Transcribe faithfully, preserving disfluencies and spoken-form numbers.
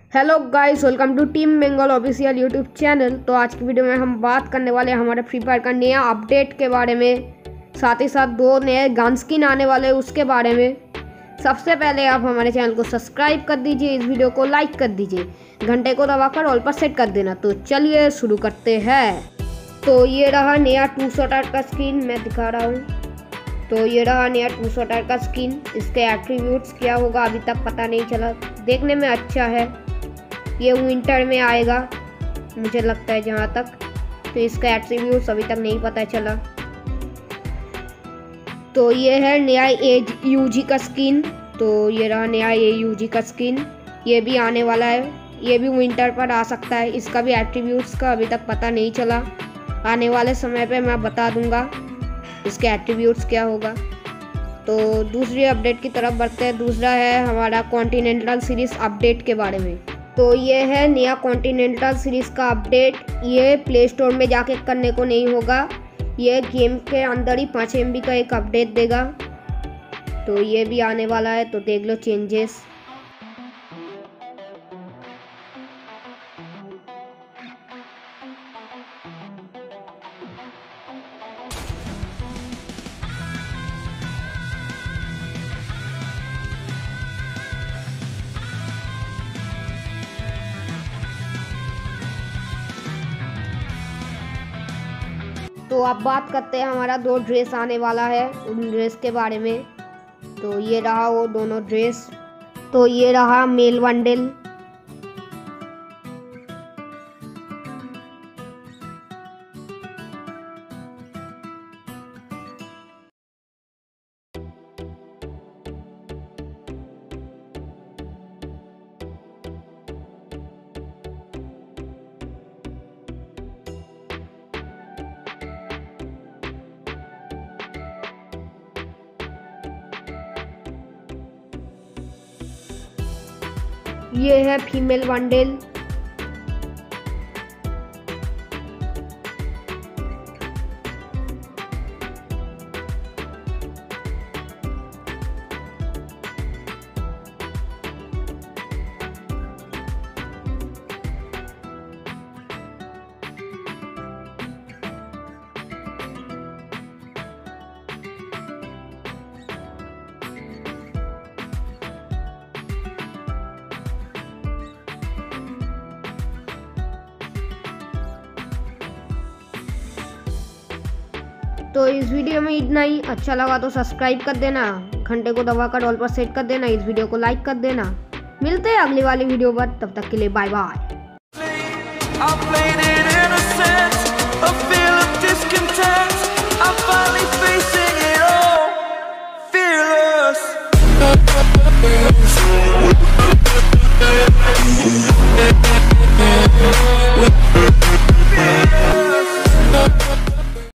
Hello guys, welcome to team Bengal official YouTube channel. तो आज की वीडियो में हम बात करने वाले हैं हमारे फ्री फायर का नया अपडेट के बारे में, साथ ही साथ दो नए गन स्किन आने वाले हैं उसके बारे में। सबसे पहले आप हमारे चैनल को सब्सक्राइब कर दीजिए, इस वीडियो को लाइक कर दीजिए, घंटे को दबाकर ऑल पर सेट कर देना। तो चलिए शुरू करते हैं। तो ये रहा नया टू शॉटर का स्किन, मैं दिखा रहा हूँ। तो ये रहा नया टू शॉटर का स्किन। इसके एट्रीब्यूट्स क्या होगा अभी तक पता नहीं चला, देखने में अच्छा है। ये विंटर में आएगा मुझे लगता है जहाँ तक, तो इसका एट्रीब्यूट्स अभी तक नहीं पता चला। तो ये है नया एज यूजी का स्किन। तो ये रहा नया ए यूजी का स्किन, ये भी आने वाला है, ये भी विंटर पर आ सकता है। इसका भी एट्रीब्यूट्स का अभी तक पता नहीं चला, आने वाले समय पे मैं बता दूंगा इसके एट्रीब्यूट्स क्या होगा। तो दूसरी अपडेट की तरफ बढ़ते हैं। दूसरा है हमारा कॉन्टिनेंटल सीरीज़ अपडेट के बारे में। तो ये है नया कॉन्टिनेंटल सीरीज़ का अपडेट। ये प्ले स्टोर में जाके करने को नहीं होगा, ये गेम के अंदर ही पाँच एम बी का एक अपडेट देगा। तो ये भी आने वाला है, तो देख लो चेंजेस। तो अब बात करते हैं हमारा दो ड्रेस आने वाला है, उन ड्रेस के बारे में। तो ये रहा वो दोनों ड्रेस। तो ये रहा मेल बंडल। ये है फीमेल बंडल। तो इस वीडियो में इतना ही। अच्छा लगा तो सब्सक्राइब कर देना, घंटे को दबाकर ऑल पर सेट कर देना, इस वीडियो को लाइक कर देना। मिलते हैं अगली वाली वीडियो पर, तब तक के लिए बाय बाय।